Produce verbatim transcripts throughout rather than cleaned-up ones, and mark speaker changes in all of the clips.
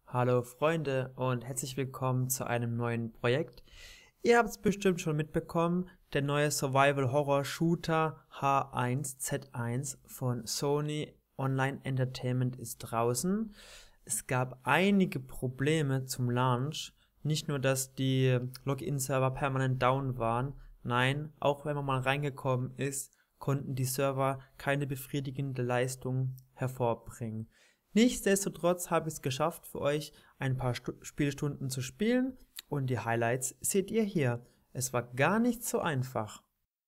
Speaker 1: Hallo Freunde und herzlich willkommen zu einem neuen Projekt. Ihr habt es bestimmt schon mitbekommen, der neue Survival-Horror-Shooter H eins Z eins von Sony Online Entertainment ist draußen. Es gab einige Probleme zum Launch, nicht nur, dass die Login-Server permanent down waren, nein, auch wenn man mal reingekommen ist, konnten die Server keine befriedigende Leistung hervorbringen. Nichtsdestotrotz habe ich es geschafft, für euch ein paar Stu Spielstunden zu spielen und die Highlights seht ihr hier. Es war gar nicht so einfach.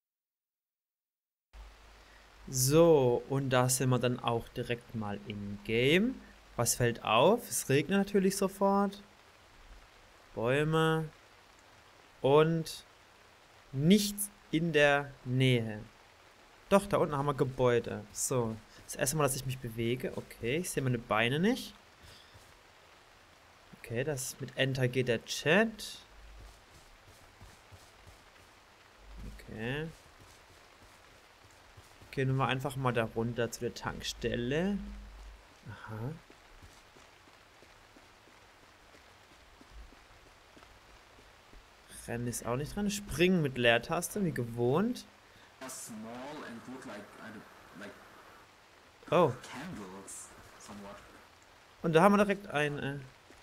Speaker 1: So, und da sind wir dann auch direkt mal im Game. Was fällt auf? Es regnet natürlich sofort. Bäume. Und nichts in der Nähe. Doch, da unten haben wir Gebäude. So, das erste Mal, dass ich mich bewege. Okay, ich sehe meine Beine nicht. Okay, das mit Enter geht der Chat. Okay. Gehen wir einfach mal da runter zu der Tankstelle. Aha. Rennen ist auch nicht dran. Springen mit Leertaste, wie gewohnt. Oh. Und da haben wir direkt ein... Äh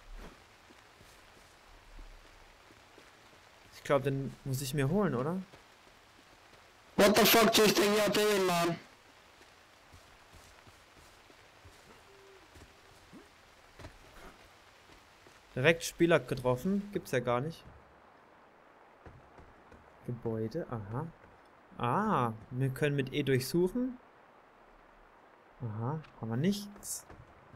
Speaker 1: ich glaube, den muss ich mir holen, oder?
Speaker 2: What the fuck do you think you're doing, man?
Speaker 1: Direkt Spieler getroffen. Gibt's ja gar nicht. Gebäude, aha. Ah, wir können mit E durchsuchen. Aha, haben wir nichts.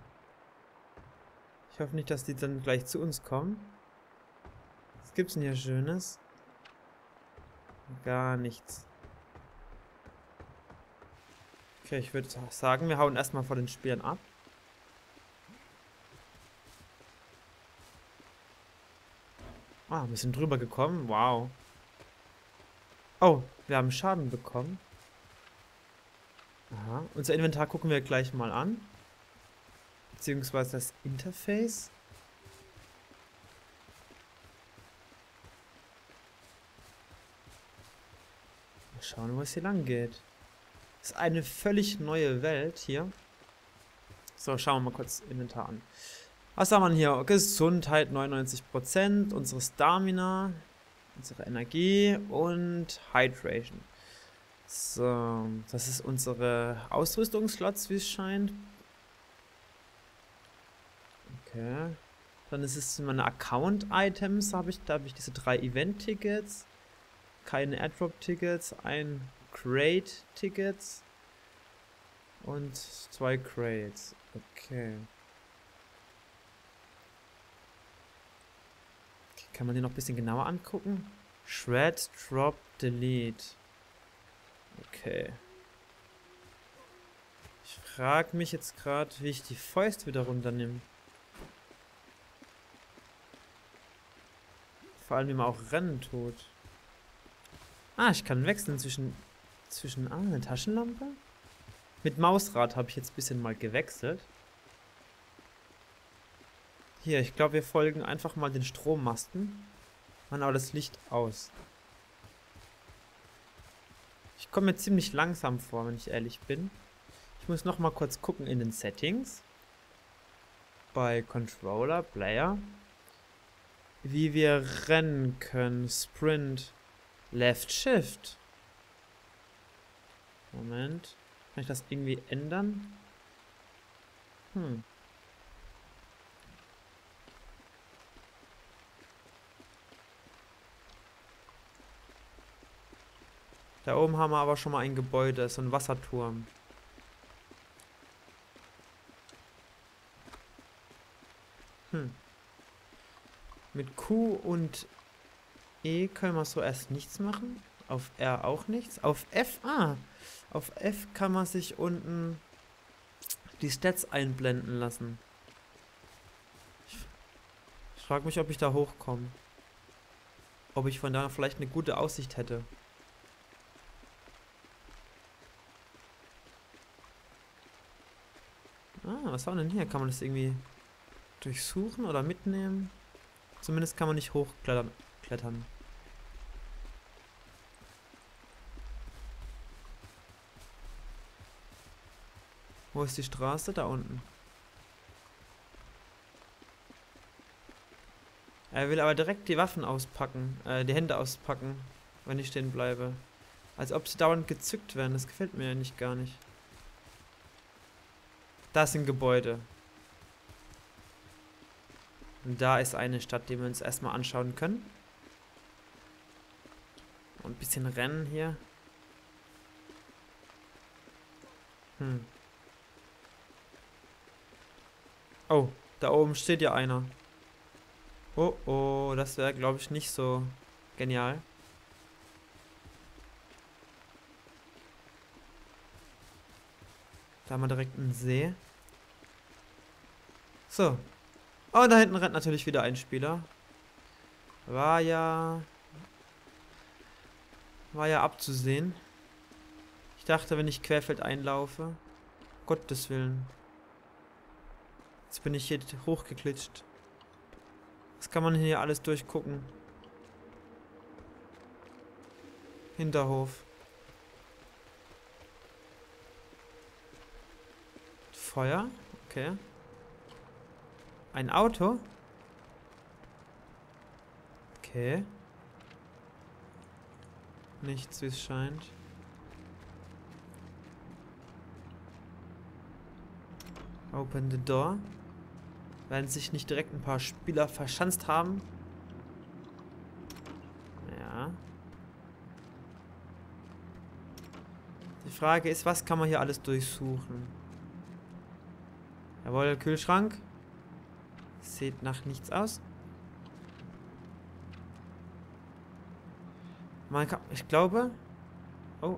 Speaker 1: Ich hoffe nicht, dass die dann gleich zu uns kommen. Was gibt's denn hier Schönes? Gar nichts. Okay, ich würde sagen, wir hauen erstmal vor den Spielern ab. Ah, wir sind drüber gekommen. Wow. Oh, wir haben Schaden bekommen. Aha. Unser Inventar gucken wir gleich mal an. Beziehungsweise das Interface. Mal schauen, wo es hier lang geht. Das ist eine völlig neue Welt hier. So, schauen wir mal kurz Inventar an. Was haben wir hier? Gesundheit neunundneunzig Prozent, unsere Stamina, unsere Energie und Hydration. So, das ist unsere Ausrüstungsslots, wie es scheint. Okay. Dann ist es meine Account-Items, habe ich, da habe ich diese drei Event-Tickets, keine Airdrop-Tickets, ein Crate-Tickets und zwei Crates. Okay. Okay. Kann man die noch ein bisschen genauer angucken? Shred, Drop, Delete. Okay. Ich frage mich jetzt gerade, wie ich die Fäuste wieder runternehme. Vor allem, wie man auch rennen tut. Ah, ich kann wechseln zwischen... Zwischen... Ah, eine Taschenlampe? Mit Mausrad habe ich jetzt ein bisschen mal gewechselt. Hier, ich glaube, wir folgen einfach mal den Strommasten. Machen aber das Licht aus. Ich komme mir ziemlich langsam vor, wenn ich ehrlich bin. Ich muss noch mal kurz gucken in den Settings. Bei Controller, Player. Wie wir rennen können. Sprint. Left Shift. Moment. Kann ich das irgendwie ändern? Hm. Da oben haben wir aber schon mal ein Gebäude, so ein Wasserturm. Hm. Mit Q und E können wir so erst nichts machen. Auf R auch nichts. Auf F, ah, auf F kann man sich unten die Stats einblenden lassen. Ich, ich frage mich, ob ich da hochkomme. Ob ich von da vielleicht eine gute Aussicht hätte. Ah, was war denn hier? Kann man das irgendwie... durchsuchen oder mitnehmen. Zumindest kann man nicht hochklettern. Klettern. Wo ist die Straße? Da unten. Er will aber direkt die Waffen auspacken, äh, die Hände auspacken, wenn ich stehen bleibe. Als ob sie dauernd gezückt werden, das gefällt mir ja nicht gar nicht. Da ist ein Gebäude. Und da ist eine Stadt, die wir uns erstmal anschauen können. Und ein bisschen rennen hier. Hm. Oh, da oben steht ja einer. Oh, oh, das wäre, glaube ich, nicht so genial. Da haben wir direkt einen See. So. Oh, da hinten rennt natürlich wieder ein Spieler. War ja... War ja abzusehen. Ich dachte, wenn ich querfeld einlaufe... Gottes Willen. Jetzt bin ich hier hochgeklitscht. Was kann man hier alles durchgucken? Hinterhof. Feuer? Okay. Ein Auto? Okay. Nichts, wie es scheint. Open the door. Werden sich nicht direkt ein paar Spieler verschanzt haben. Ja. Die Frage ist, was kann man hier alles durchsuchen? Jawohl, Kühlschrank. Sieht nach nichts aus. Man kann, ich glaube... Oh.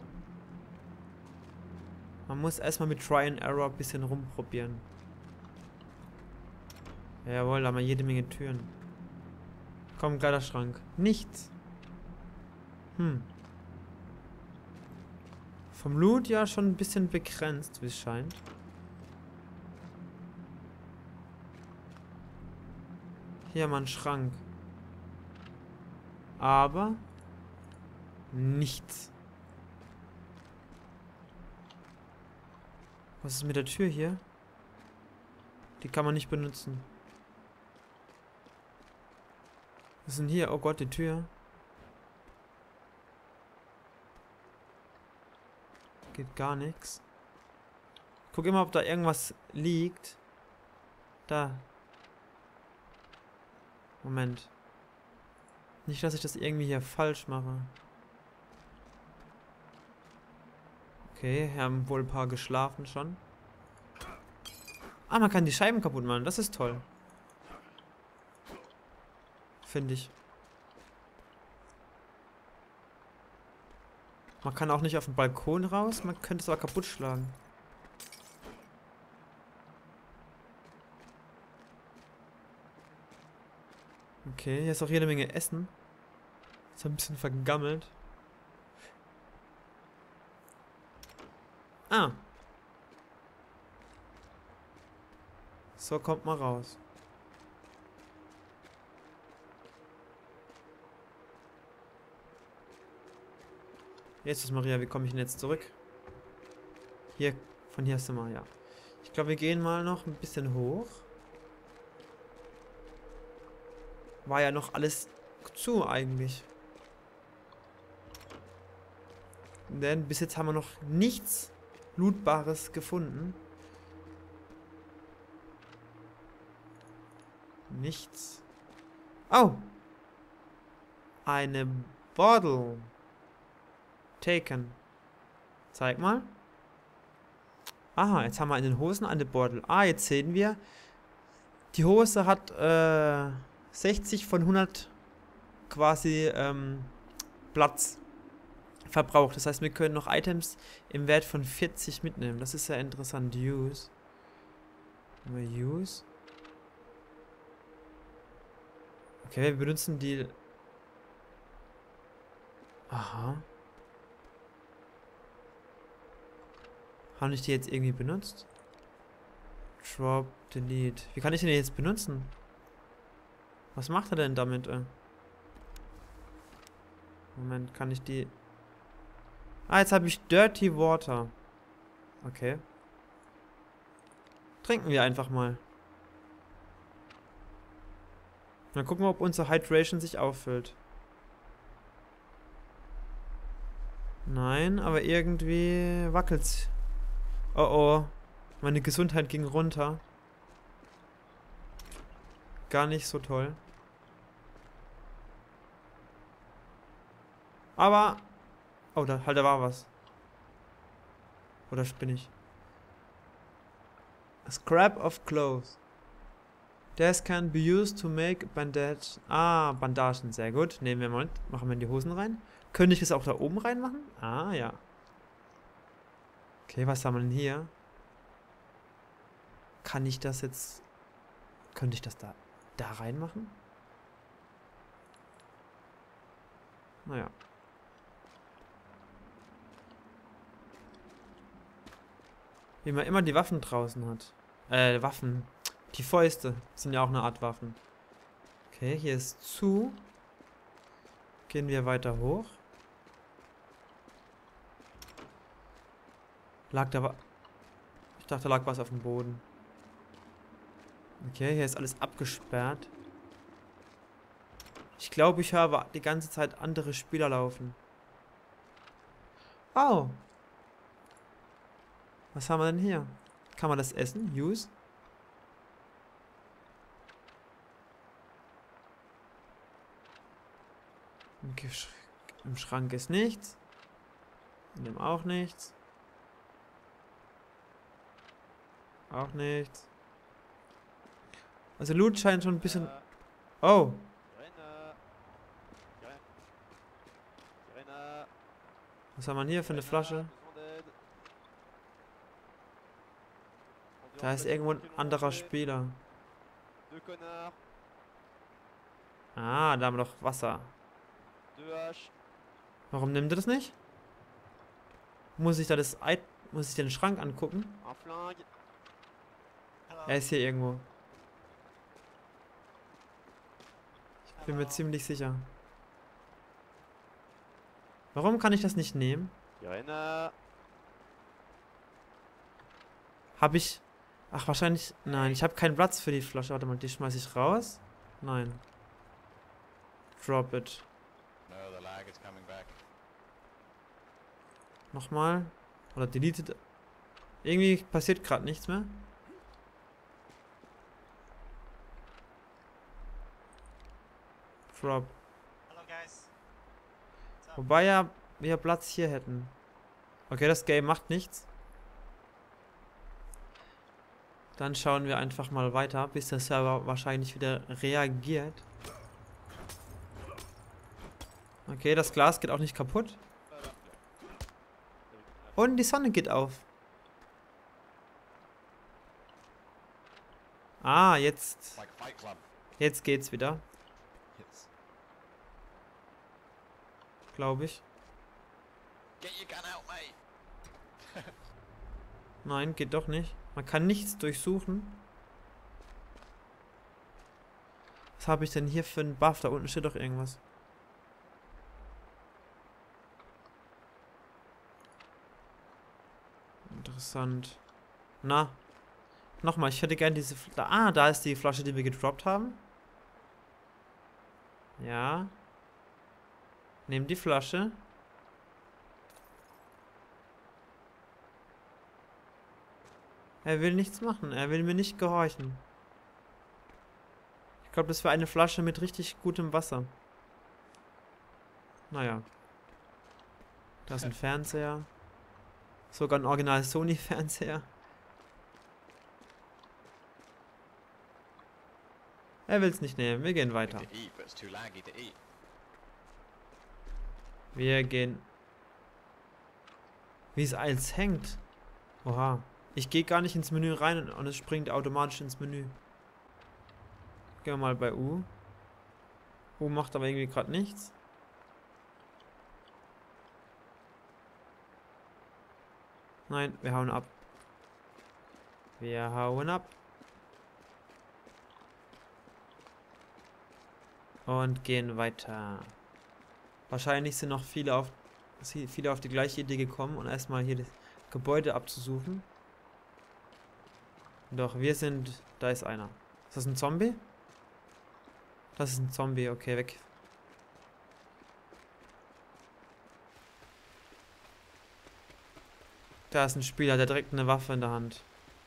Speaker 1: Man muss erstmal mit Try and Error ein bisschen rumprobieren. Jawohl, da haben wir jede Menge Türen. Komm, Kleiderschrank. Nichts. Hm. Vom Loot ja schon ein bisschen begrenzt, wie es scheint. Hier haben wir einen Schrank. Aber nichts. Was ist mit der Tür hier? Die kann man nicht benutzen. Was ist denn hier? Oh Gott, die Tür. Geht gar nichts. Guck immer, ob da irgendwas liegt. Da. Moment. Nicht, dass ich das irgendwie hier falsch mache. Okay, hier haben wohl ein paar geschlafen schon. Ah, man kann die Scheiben kaputt machen. Das ist toll. Finde ich. Man kann auch nicht auf den Balkon raus. Man könnte es aber kaputt schlagen. Okay, hier ist auch jede Menge Essen. Ist ein bisschen vergammelt. Ah. So kommt man raus. Jesus Maria, wie komme ich denn jetzt zurück? Hier, von hier sind wir, ja. Ich glaube, wir gehen mal noch ein bisschen hoch. War ja noch alles zu eigentlich. Denn bis jetzt haben wir noch nichts Lootbares gefunden. Nichts. Oh! Eine Bottle. Taken. Zeig mal. Aha, jetzt haben wir in den Hosen eine Bottle. Ah, jetzt sehen wir. Die Hose hat äh, sechzig von hundert quasi ähm, Platz verbraucht. Das heißt, wir können noch Items im Wert von vierzig mitnehmen. Das ist ja interessant. Use. Use. Okay, wir benutzen die... Aha. Habe ich die jetzt irgendwie benutzt? Drop, delete. Wie kann ich den jetzt benutzen? Was macht er denn damit? Äh? Moment, kann ich die... Ah, jetzt habe ich Dirty Water. Okay. Trinken wir einfach mal. Dann gucken wir, ob unsere Hydration sich auffüllt. Nein, aber irgendwie wackelt's. Oh oh. Meine Gesundheit ging runter. Gar nicht so toll. Aber... Oh, da, halt, da war was. Oder spinne ich? A scrap of clothes. This can be used to make bandage. Ah, Bandagen, sehr gut. Nehmen wir mal, machen wir in die Hosen rein. Könnte ich das auch da oben reinmachen? Ah, ja. Okay, was haben wir denn hier? Kann ich das jetzt... Könnte ich das da, da reinmachen? Naja. Wie man immer die Waffen draußen hat. Äh, Waffen. Die Fäuste sind ja auch eine Art Waffen. Okay, hier ist zu. Gehen wir weiter hoch. Lag da was? Ich dachte, da lag was auf dem Boden. Okay, hier ist alles abgesperrt. Ich glaube, ich habe die ganze Zeit andere Spieler laufen. Oh. Was haben wir denn hier? Kann man das essen? Use? Okay, im Schrank ist nichts. In dem auch nichts. Auch nichts. Also Loot scheint schon ein bisschen... Oh. Was haben wir hier für eine Flasche? Da ist irgendwo ein anderer Spieler. Ah, da haben wir doch Wasser. Warum nimmt er das nicht? Muss ich da das Ei... Muss ich den Schrank angucken? Er ist hier irgendwo. Ich bin mir ziemlich sicher. Warum kann ich das nicht nehmen? Habe ich... Ach, wahrscheinlich... Nein, ich habe keinen Platz für die Flasche. Warte mal, die schmeiße ich raus. Nein. Drop it. Nochmal. Oder deleted. Irgendwie passiert gerade nichts mehr. Drop. Wobei ja wir Platz hier hätten. Okay, das Game macht nichts. Dann schauen wir einfach mal weiter, bis der Server wahrscheinlich wieder reagiert. Okay, das Glas geht auch nicht kaputt. Und die Sonne geht auf. Ah, jetzt. Jetzt geht's wieder. Glaube ich. Nein, geht doch nicht. Man kann nichts durchsuchen. Was habe ich denn hier für einen Buff? Da unten steht doch irgendwas. Interessant. Na. Nochmal, ich hätte gerne diese... Fl ah, da ist die Flasche, die wir gedroppt haben. Ja. Nehmen die Flasche. Er will nichts machen. Er will mir nicht gehorchen. Ich glaube, das war eine Flasche mit richtig gutem Wasser. Naja. Da ist ein Fernseher. Sogar ein Original Sony-Fernseher. Er will es nicht nehmen. Wir gehen weiter. Wir gehen. Wie es alles hängt. Oha. Ich gehe gar nicht ins Menü rein und es springt automatisch ins Menü. Gehen wir mal bei U. U macht aber irgendwie gerade nichts. Nein, wir hauen ab. Wir hauen ab. Und gehen weiter. Wahrscheinlich sind noch viele auf, viele auf die gleiche Idee gekommen und erstmal hier das Gebäude abzusuchen. Doch, wir sind... Da ist einer. Ist das ein Zombie? Das ist ein Zombie. Okay, weg. Da ist ein Spieler, der direkt eine Waffe in der Hand.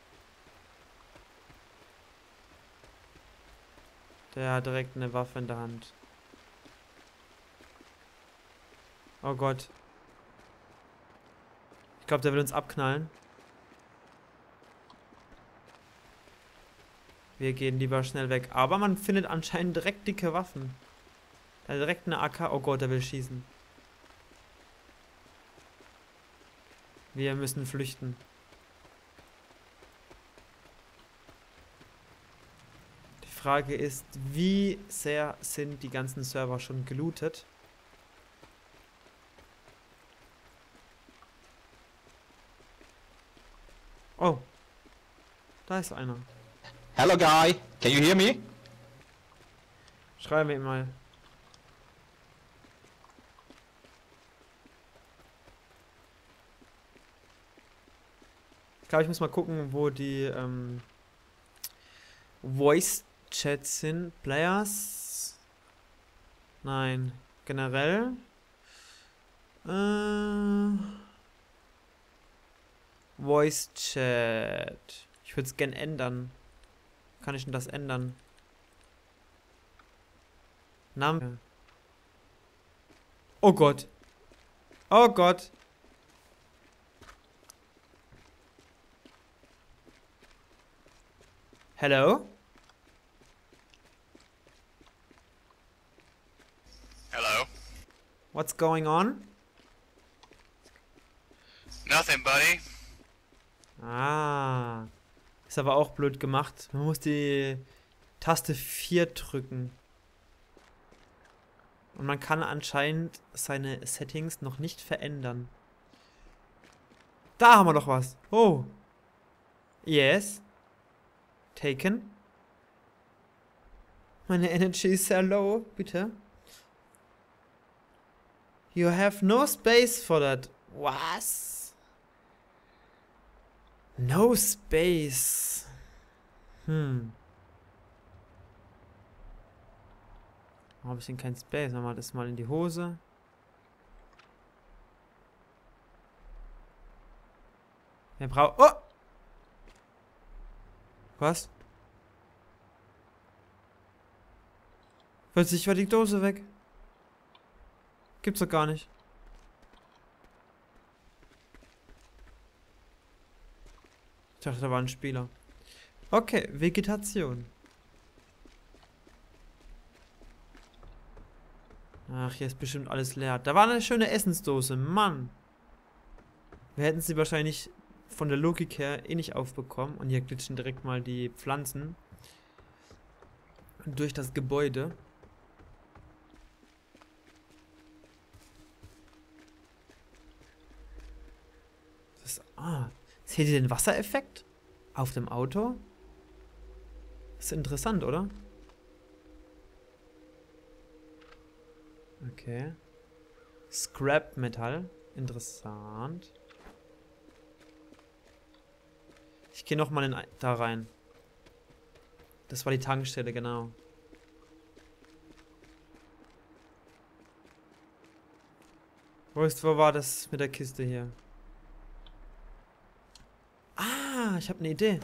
Speaker 1: Der hat direkt eine Waffe in der Hand. Oh Gott. Ich glaube, der will uns abknallen. Wir gehen lieber schnell weg. Aber man findet anscheinend direkt dicke Waffen. Er hat direkt eine A K. Oh Gott, der will schießen. Wir müssen flüchten. Die Frage ist, wie sehr sind die ganzen Server schon gelootet? Oh. Da ist einer.
Speaker 2: Hello, guy. Can you hear me?
Speaker 1: Schreiben wir ihm mal. Ich glaube, ich muss mal gucken, wo die ähm, Voice-Chats sind. Players? Nein. Generell? Äh, Voice-Chat. Ich würde es gern ändern. Kann ich denn das ändern? Name. Oh Gott. Oh Gott. Hello?
Speaker 3: Hello.
Speaker 1: What's going on?
Speaker 3: Nothing, buddy.
Speaker 1: Ah. Ist aber auch blöd gemacht. Man muss die Taste vier drücken. Und man kann anscheinend seine Settings noch nicht verändern. Da haben wir doch was. Oh. Yes. Taken. Meine Energy ist sehr low. Bitte. You have no space for that. Was? No space. Hm. Warum habe ich denn kein Space? Machen wir das mal in die Hose. Wir brauchen... Oh! Was? Plötzlich war die Dose weg. Gibt's doch gar nicht. Ich dachte, da war ein Spieler. Okay, Vegetation. Ach, hier ist bestimmt alles leer. Da war eine schöne Essensdose. Mann. Wir hätten sie wahrscheinlich von der Logik her eh nicht aufbekommen. Und hier glitschen direkt mal die Pflanzen durch das Gebäude. Das, ah, seht ihr den Wassereffekt auf dem Auto? Das ist interessant, oder? Okay. Scrap Metall. Interessant. Ich gehe nochmal in da rein. Das war die Tankstelle, genau. Wo ist, wo war das mit der Kiste hier? Ah, ich habe eine Idee.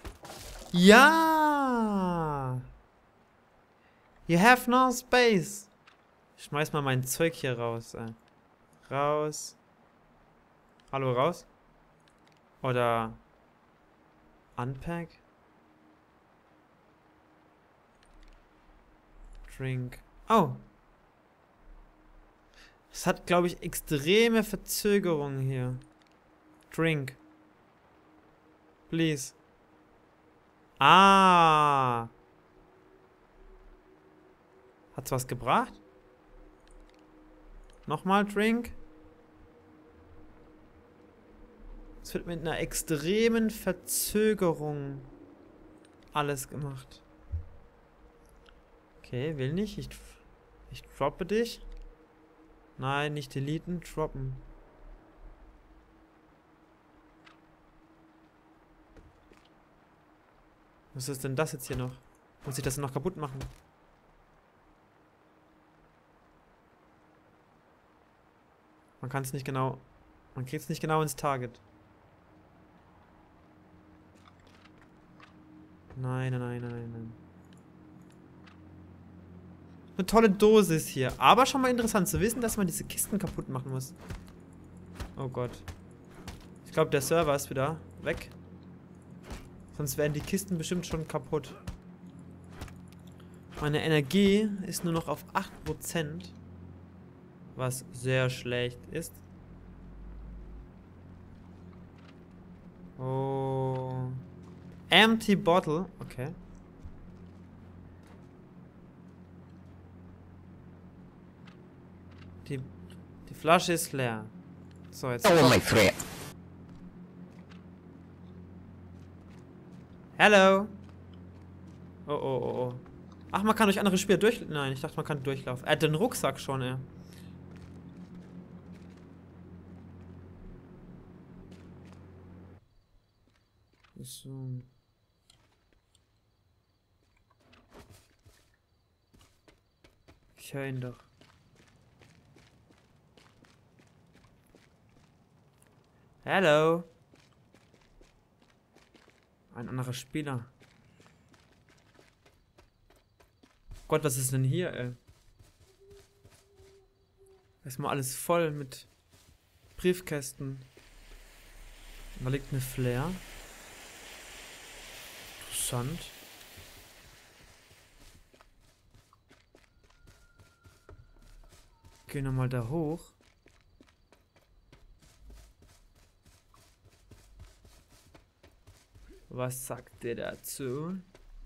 Speaker 1: Ja! You have no space. Ich schmeiß mal mein Zeug hier raus. Äh. Raus. Hallo, raus? Oder Unpack? Drink. Oh. Es hat, glaube ich, extreme Verzögerungen hier. Drink. Please. Ah. Hat's was gebracht? Nochmal Drink. Es Es wird mit einer extremen Verzögerung alles gemacht. Okay, will nicht. Ich, ich droppe dich. Nein, nicht deleten, droppen. Was ist denn das jetzt hier noch? Muss ich das noch kaputt machen? Man kann es nicht genau... Man kriegt es nicht genau ins Target. Nein, nein, nein, nein, nein. Eine tolle Dosis hier. Aber schon mal interessant zu wissen, dass man diese Kisten kaputt machen muss. Oh Gott. Ich glaube, der Server ist wieder weg. Sonst wären die Kisten bestimmt schon kaputt. Meine Energie ist nur noch auf acht Prozent. Was sehr schlecht ist. Oh. Empty Bottle. Okay. Die, die Flasche ist leer. So, jetzt.
Speaker 2: Oh, my friend.
Speaker 1: Hello. Oh, oh, oh, oh. Ach, man kann durch andere Spieler durch... Nein, ich dachte, man kann durchlaufen. Er hat den Rucksack schon, ey. So. Ich höre ihn doch. Hello. Ein anderer Spieler. Gott, was ist denn hier, ey? Erstmal alles voll mit Briefkästen. Da liegt eine Flare. Interessant. Gehen wir mal da hoch. Was sagt der dazu?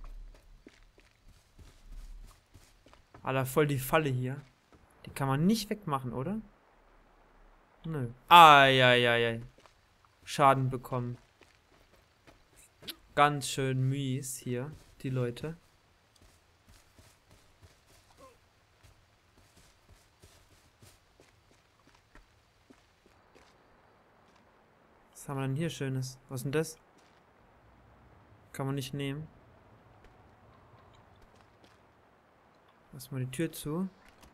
Speaker 1: Alter, voll die Falle hier. Die kann man nicht wegmachen, oder? Nö. Eieiei. Schaden bekommen. Ganz schön mies hier, die Leute. Was haben wir denn hier Schönes? Was ist denn das? Kann man nicht nehmen. Lass mal die Tür zu.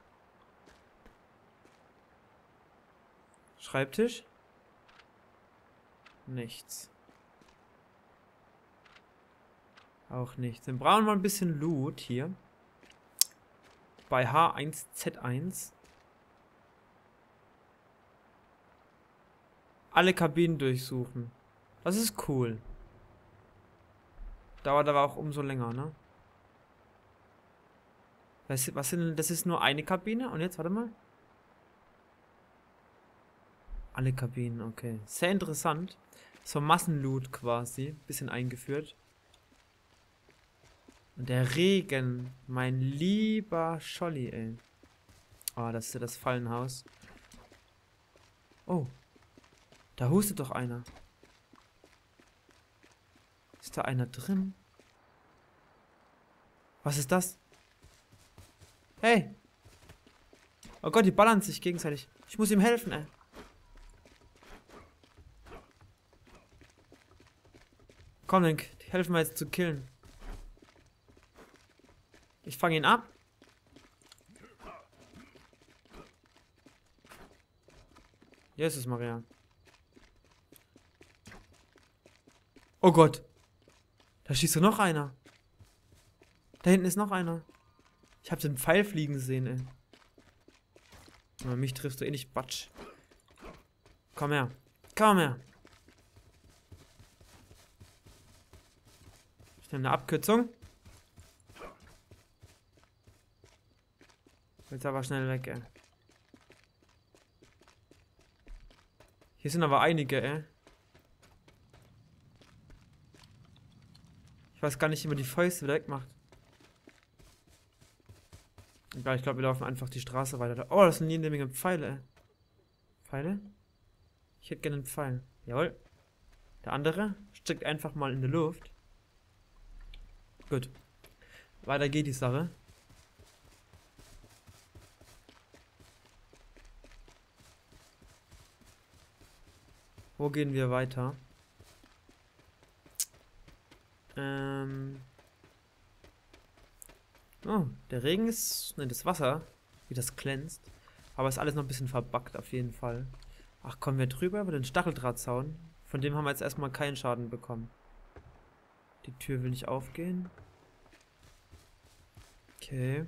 Speaker 1: Schreibtisch? Nichts. Auch nichts. Dann brauchen wir ein bisschen Loot hier. Bei H eins Z eins. Alle Kabinen durchsuchen. Das ist cool. Dauert aber auch umso länger, ne? Was, was sind, das ist nur eine Kabine? Und jetzt, warte mal. Alle Kabinen, okay. Sehr interessant. So Massenloot quasi. Bisschen eingeführt. Und der Regen. Mein lieber Scholli, ey. Oh, das ist ja das Fallenhaus. Oh. Da hustet doch einer. Ist da einer drin? Was ist das? Hey! Oh Gott, die ballern sich gegenseitig. Ich muss ihm helfen, ey. Komm, Link, die helfen mir jetzt zu killen. Ich fange ihn ab. Jesus Maria. Oh Gott. Da schießt doch noch einer. Da hinten ist noch einer. Ich hab den Pfeil fliegen sehen, ey. Aber mich triffst du eh nicht, Batsch. Komm her. Komm her. Ich nehme eine Abkürzung. Jetzt aber schnell weg, ey. Hier sind aber einige, ey. Ich weiß gar nicht, wie man die Fäuste wieder wegmacht. Egal, ich glaube, wir laufen einfach die Straße weiter. Oh, das sind jede Menge Pfeile, ey. Pfeile? Ich hätte gerne einen Pfeil. Jawohl. Der andere steckt einfach mal in der Luft. Gut. Weiter geht die Sache. Wo gehen wir weiter? Ähm. Oh, der Regen ist. Ne, das Wasser, wie das glänzt. Aber ist alles noch ein bisschen verbuggt auf jeden Fall. Ach, kommen wir drüber über den Stacheldrahtzaun? Von dem haben wir jetzt erstmal keinen Schaden bekommen. Die Tür will nicht aufgehen. Okay.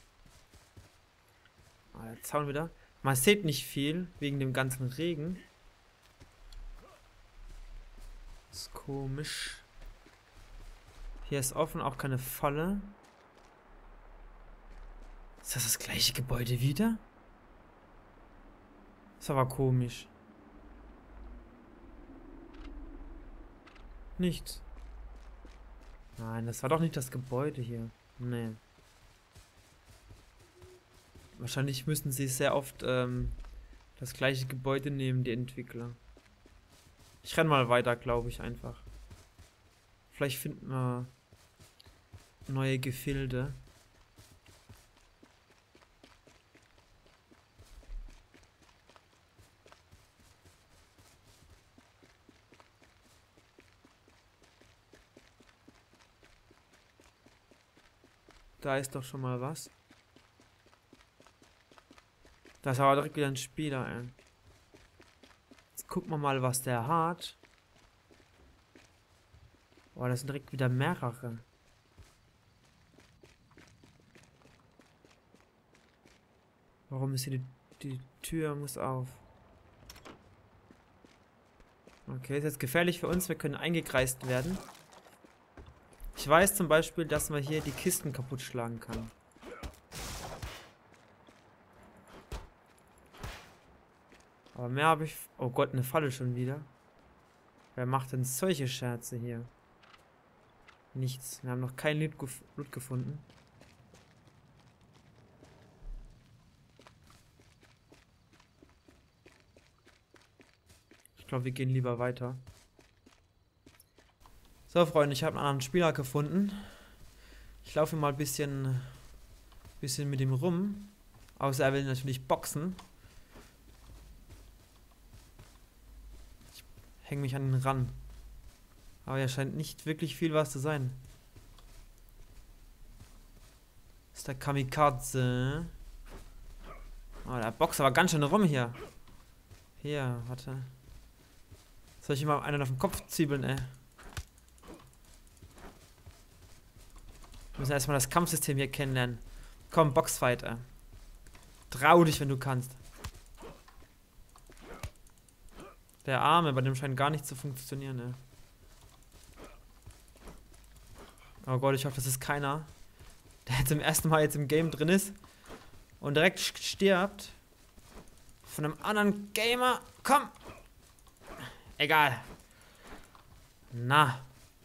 Speaker 1: Ah, der Zaun wieder. Man sieht nicht viel wegen dem ganzen Regen. Ist komisch. Hier ist offen, auch keine Falle. Ist das das gleiche Gebäude wieder? Ist aber komisch. Nichts. Nein, das war doch nicht das Gebäude hier. Nee. Wahrscheinlich müssen sie sehr oft ähm, das gleiche Gebäude nehmen, die Entwickler. Ich renn mal weiter, glaube ich einfach. Vielleicht finden wir neue Gefilde. Da ist doch schon mal was. Da ist aber direkt wieder ein Spieler, ey. Jetzt gucken wir mal, was der hat. Boah, das sind direkt wieder mehrere. Warum ist hier die, die Tür muss auf? Okay, ist jetzt gefährlich für uns. Wir können eingekreist werden. Ich weiß zum Beispiel, dass man hier die Kisten kaputt schlagen kann. Aber mehr habe ich... Oh Gott, eine Falle schon wieder. Wer macht denn solche Scherze hier? Nichts. Wir haben noch kein Loot, gef Loot gefunden. Ich glaube, wir gehen lieber weiter. So, Freunde, ich habe einen anderen Spieler gefunden. Ich laufe mal ein bisschen, bisschen mit ihm rum. Außer er will natürlich boxen. Ich hänge mich an ihn ran. Aber er scheint nicht wirklich viel was zu sein. Das ist der Kamikaze. Oh, der boxt aber ganz schön rum hier. Hier, warte. Soll ich ihm mal einen auf den Kopf zwiebeln, ey? Wir müssen erstmal das Kampfsystem hier kennenlernen. Komm, Boxfight, ey. Trau dich, wenn du kannst. Der Arme, bei dem scheint gar nicht zu funktionieren, ey. Oh Gott, ich hoffe, das ist keiner, der jetzt zum ersten Mal jetzt im Game drin ist und direkt stirbt. Von einem anderen Gamer. Komm! Egal. Na.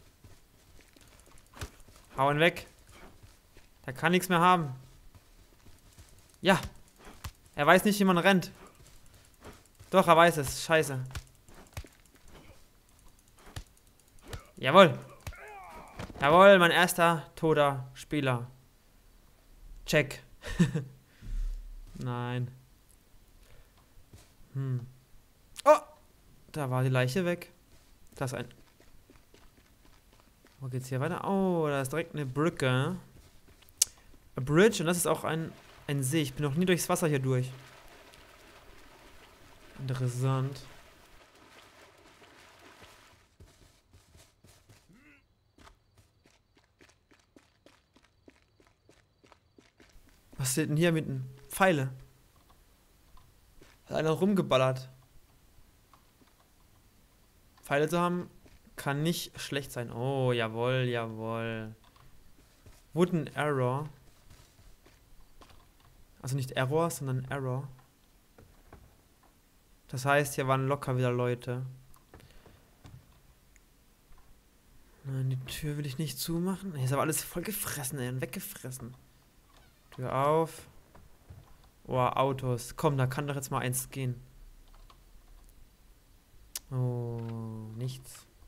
Speaker 1: Hau ihn weg. Der kann nichts mehr haben. Ja. Er weiß nicht, wie man rennt. Doch, er weiß es. Scheiße. Jawohl. Jawohl, mein erster toter Spieler. Check. Nein. Hm. Oh! Da war die Leiche weg. Das ist ein... Wo geht's hier weiter? Oh, da ist direkt eine Brücke. A Bridge, und das ist auch ein, ein See. Ich bin noch nie durchs Wasser hier durch. Interessant. Was steht denn hier mit den Pfeile? Hat einer rumgeballert. Pfeile zu haben, kann nicht schlecht sein. Oh, jawohl, jawohl. Wooden Error. Also nicht Error, sondern Error. Das heißt, hier waren locker wieder Leute. Nein, die Tür will ich nicht zumachen. Hier ist aber alles voll gefressen, ey, und weggefressen. Tür auf. Oh, Autos. Komm, da kann doch jetzt mal eins gehen. Oh, nichts.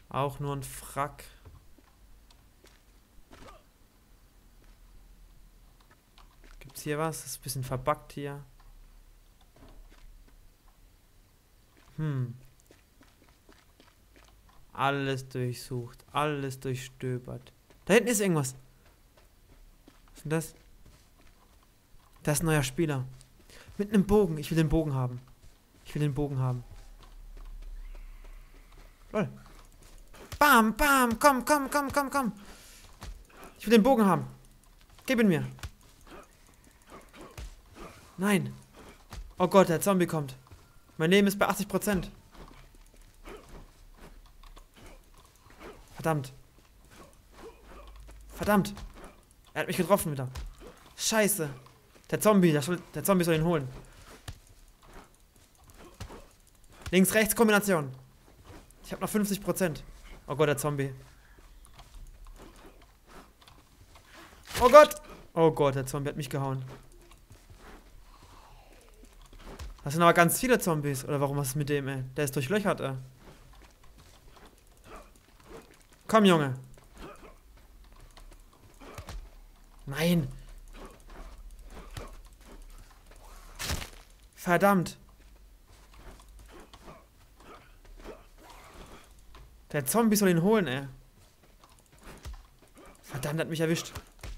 Speaker 1: Auch nur ein Frack. Gibt's hier was? Das ist ein bisschen verbuggt hier. Hm. Alles durchsucht. Alles durchstöbert. Da hinten ist irgendwas. Was ist denn das? Da ist ein neuer Spieler. Mit einem Bogen. Ich will den Bogen haben. Ich will den Bogen haben. Lol. Bam, bam. Komm, komm, komm, komm, komm. Ich will den Bogen haben. Gib ihn mir. Nein. Oh Gott, der Zombie kommt. Mein Leben ist bei achtzig Prozent. Verdammt. Verdammt. Er hat mich getroffen wieder. Scheiße. Der Zombie, der, soll, der Zombie soll ihn holen. Links-Rechts-Kombination. Ich habe noch fünfzig Prozent. Oh Gott, der Zombie. Oh Gott. Oh Gott, der Zombie hat mich gehauen. Das sind aber ganz viele Zombies. Oder warum, was ist mit dem, ey? Der ist durchlöchert, ey. Komm, Junge. Nein. Verdammt. Der Zombie soll ihn holen, ey. Verdammt, hat mich erwischt.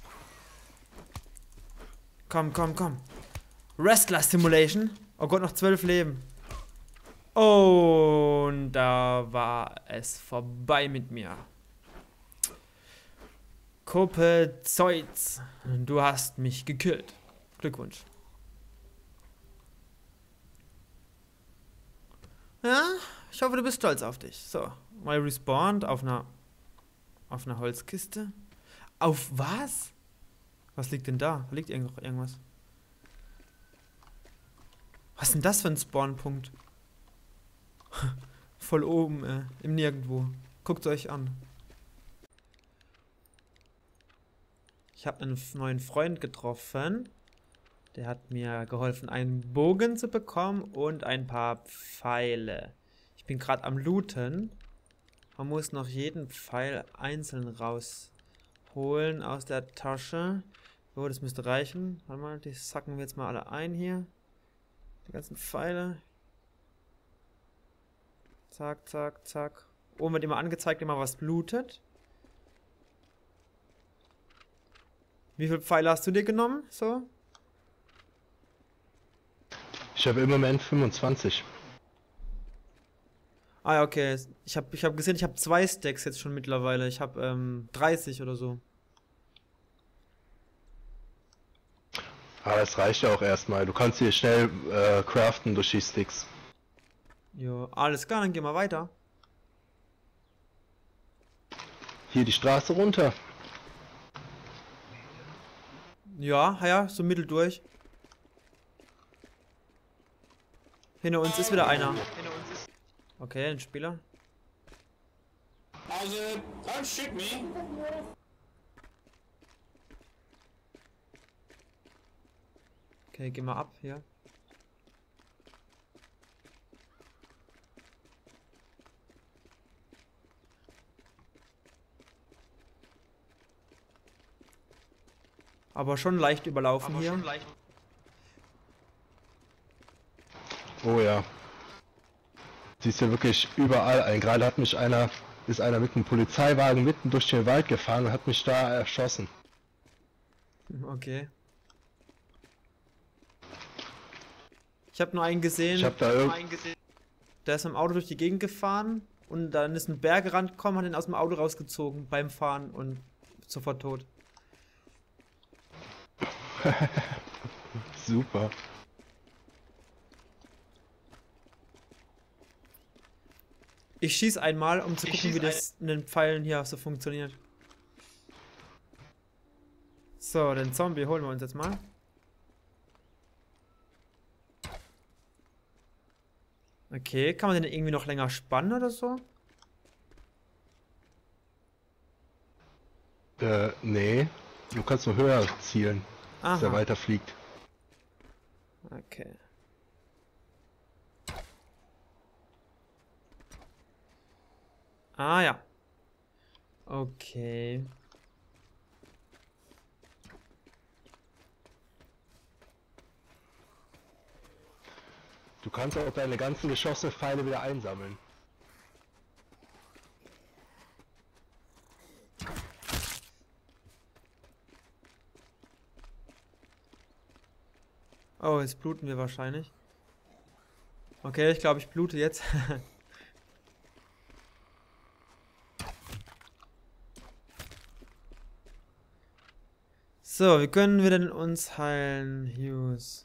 Speaker 1: Komm, komm, komm. Wrestler Simulation. Oh Gott, noch zwölf Leben. Und da war es vorbei mit mir. Kuppe Zeutz. Du hast mich gekillt. Glückwunsch. Ja, ich hoffe, du bist stolz auf dich. So, mal respawned auf einer auf einer Holzkiste. Auf was? Was liegt denn da? Da liegt irgend irgendwas. Was ist denn das für ein Spawnpunkt? Voll oben, äh, im Nirgendwo. Guckt euch an. Ich habe einen neuen Freund getroffen. Der hat mir geholfen, einen Bogen zu bekommen und ein paar Pfeile. Ich bin gerade am Looten. Man muss noch jeden Pfeil einzeln rausholen aus der Tasche. So, das müsste reichen. Warte mal, die sacken wir jetzt mal alle ein hier. Die ganzen Pfeile. Zack, zack, zack. Oben wird immer angezeigt, immer was blutet. Wie viele Pfeile hast du dir genommen? So?
Speaker 4: Ich habe im Moment fünfundzwanzig.
Speaker 1: Ah ja, okay. Ich habe ich hab gesehen, ich habe zwei Stacks jetzt schon mittlerweile. Ich habe ähm, dreißig oder so.
Speaker 4: Aber das reicht ja auch erstmal. Du kannst hier schnell äh, craften durch die Sticks.
Speaker 1: Jo, alles klar, dann gehen wir weiter.
Speaker 4: Hier die Straße runter.
Speaker 1: Ja, ja, so mitteldurch. Hinter uns ist wieder einer. Okay, ein Spieler.
Speaker 2: Also, don't shoot me.
Speaker 1: Okay, geh mal ab hier. Aber schon leicht überlaufen
Speaker 3: Aber
Speaker 1: hier.
Speaker 3: schon leicht.
Speaker 4: Oh ja. Siehst du wirklich überall ein. Gerade hat mich einer, ist einer mit einem Polizeiwagen mitten durch den Wald gefahren und hat mich da erschossen.
Speaker 1: Okay. Ich habe nur einen gesehen,
Speaker 4: Ich habe da irgend...
Speaker 1: der ist im Auto durch die Gegend gefahren und dann ist ein Bergrand gekommen, hat ihn aus dem Auto rausgezogen beim Fahren und sofort tot.
Speaker 4: Super.
Speaker 1: Ich schieß einmal, um zu
Speaker 3: Ich
Speaker 1: gucken,
Speaker 3: schieß
Speaker 1: wie das in den Pfeilen hier so funktioniert. So, den Zombie holen wir uns jetzt mal. Okay, kann man den irgendwie noch länger spannen oder so?
Speaker 4: Äh, nee. Du kannst nur höher zielen, dass er
Speaker 1: Aha,
Speaker 4: weiter fliegt.
Speaker 1: okay. Ah ja. Okay.
Speaker 4: Du kannst auch deine ganzen geschossenen Pfeile wieder einsammeln.
Speaker 1: Oh, jetzt bluten wir wahrscheinlich. Okay, ich glaube, ich blute jetzt. So, wie können wir denn uns heilen, Hughes?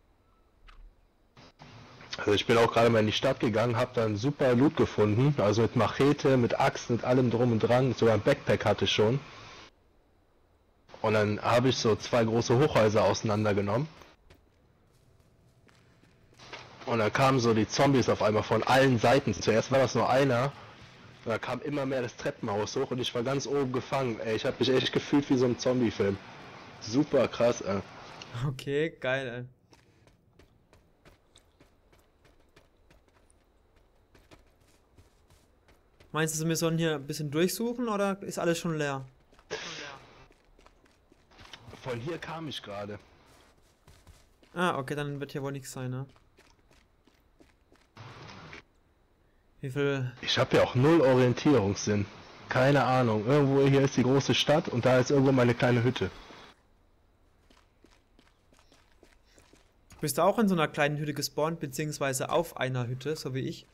Speaker 4: Also ich bin auch gerade mal in die Stadt gegangen, habe dann super Loot gefunden, also mit Machete, mit Axt, mit allem drum und dran, sogar ein Backpack hatte ich schon. Und dann habe ich so zwei große Hochhäuser auseinandergenommen. Und dann kamen so die Zombies auf einmal von allen Seiten. Zuerst war das nur einer, und dann kam immer mehr das Treppenhaus hoch und ich war ganz oben gefangen. Ey, ich habe mich echt gefühlt wie so ein Zombie-Film. Super krass, ey.
Speaker 1: Okay, geil, ey. Meinst du, wir sollen hier ein bisschen durchsuchen oder ist alles schon leer?
Speaker 4: Von hier kam ich gerade.
Speaker 1: Ah, okay, dann wird hier wohl nichts sein, ne? Wie viel...
Speaker 4: Ich habe ja auch null Orientierungssinn. Keine Ahnung. Irgendwo hier ist die große Stadt und da ist irgendwo meine kleine Hütte.
Speaker 1: Bist du auch in so einer kleinen Hütte gespawnt, beziehungsweise auf einer Hütte, so wie ich?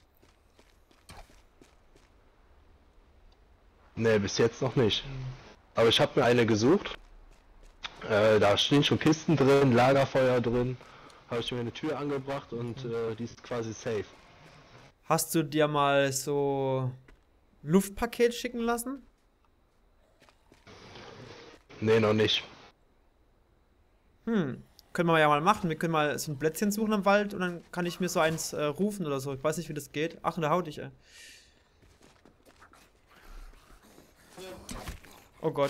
Speaker 4: Ne, bis jetzt noch nicht. Aber ich habe mir eine gesucht. Äh, da stehen schon Kisten drin, Lagerfeuer drin. Habe ich mir eine Tür angebracht und äh, die ist quasi safe.
Speaker 1: Hast du dir mal so Luftpaket schicken lassen?
Speaker 4: Ne, noch nicht.
Speaker 1: Hm, können wir ja mal machen. Wir können mal so ein Plätzchen suchen im Wald und dann kann ich mir so eins äh, rufen oder so. Ich weiß nicht, wie das geht. Ach, da haut dich, ey. Oh Gott.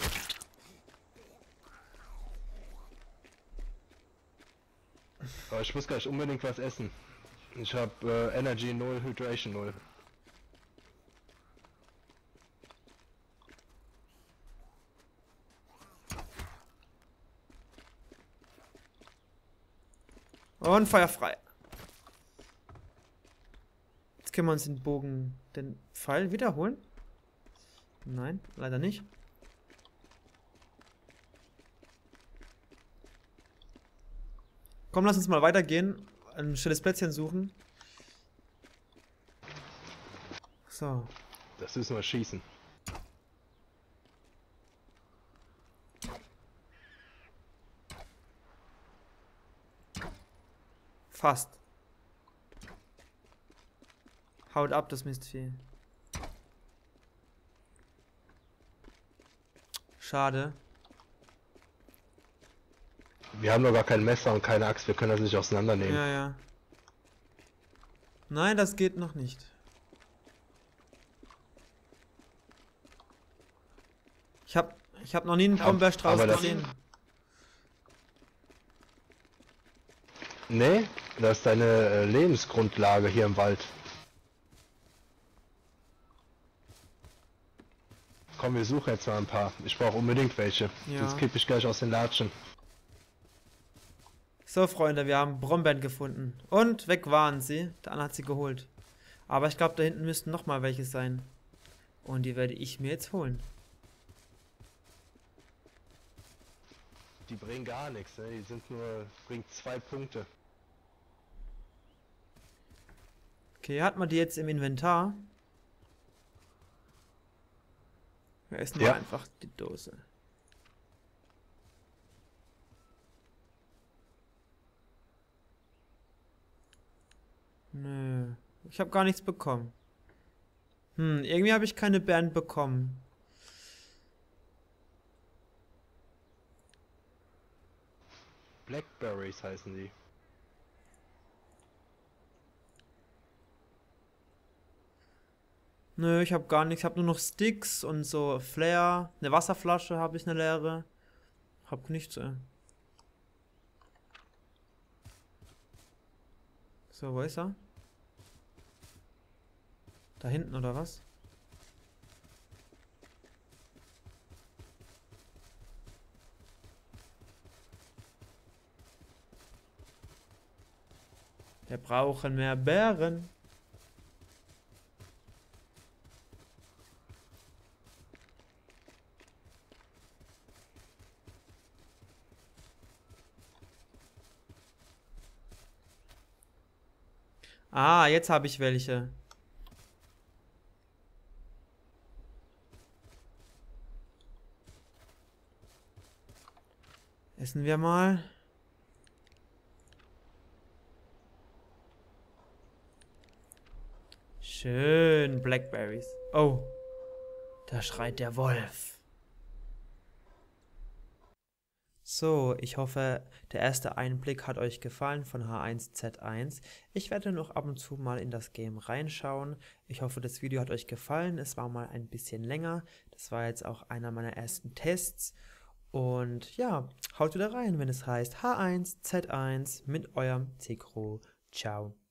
Speaker 4: Aber ich muss gleich unbedingt was essen. Ich habe äh, Energy null, Hydration null.
Speaker 1: Und Feuer frei. Jetzt können wir uns den Bogen, den Pfeil wiederholen. Nein, leider nicht. Komm, lass uns mal weitergehen. Ein stilles Plätzchen suchen. So.
Speaker 4: Das ist nur Schießen.
Speaker 1: Fast. Haut ab, das Mistvieh. Schade.
Speaker 4: Wir haben noch gar kein Messer und keine Axt, wir können das nicht auseinandernehmen.
Speaker 1: Ja, ja. Nein, das geht noch nicht. Ich hab, ich hab noch nie einen
Speaker 4: Ja,
Speaker 1: Brombeerstrauß
Speaker 4: aber das-
Speaker 1: gesehen.
Speaker 4: Nee, das ist deine äh, Lebensgrundlage hier im Wald. Komm, wir suchen jetzt mal ein paar. Ich brauche unbedingt welche.
Speaker 1: Ja.
Speaker 4: Sonst kipp ich gleich aus den Latschen.
Speaker 1: So, Freunde, wir haben Brombeeren gefunden. Und weg waren sie. Der Anna hat sie geholt. Aber ich glaube, da hinten müssten noch mal welche sein. Und die werde ich mir jetzt holen.
Speaker 4: Die bringen gar nichts, ne? Die sind nur, bringen zwei Punkte.
Speaker 1: Okay, hat man die jetzt im Inventar? Wir essen mal
Speaker 4: Ja.
Speaker 1: einfach die Dose. Nö, ich habe gar nichts bekommen. Hm, irgendwie habe ich keine Beeren bekommen.
Speaker 4: Blackberries heißen die.
Speaker 1: Nö, ich habe gar nichts. Ich habe nur noch Sticks und so Flair. Eine Wasserflasche habe ich, eine leere. Hab nichts, ey. So, wo ist er? Da hinten, oder was? Wir brauchen mehr Bären. Ah, jetzt habe ich welche. Essen wir mal. Schön, Blackberries. Oh, da schreit der Wolf. So, ich hoffe, der erste Einblick hat euch gefallen von H eins Z eins. Ich werde noch ab und zu mal in das Game reinschauen. Ich hoffe, das Video hat euch gefallen. Es war mal ein bisschen länger. Das war jetzt auch einer meiner ersten Tests. Und ja, haut wieder rein, wenn es heißt H eins Z eins mit eurem Zekro. Ciao.